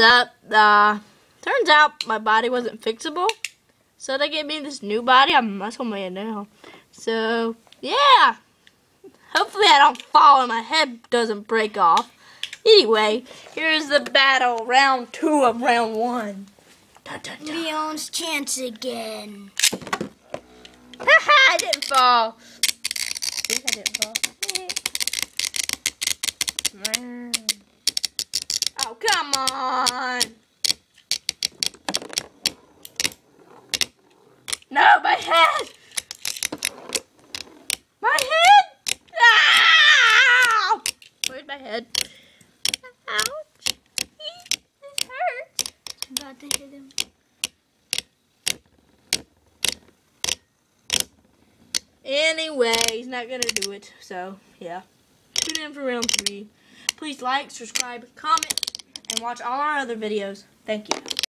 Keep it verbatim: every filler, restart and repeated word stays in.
That, uh, turns out my body wasn't fixable. So they gave me this new body. I'm muscle man now. So, yeah. Hopefully I don't fall and my head doesn't break off. Anyway, here's the battle. Round two of round one. Dun, dun, dun. Leon's chance again. Haha, I didn't fall. See, I didn't fall. Oh, come on. No, my head. My head. Ow! Where's my head? Ouch. It hurts. I'm about to hit him. Anyway, he's not gonna do it, so yeah. Tune in for round three. Please like, subscribe, comment, and watch all our other videos. Thank you.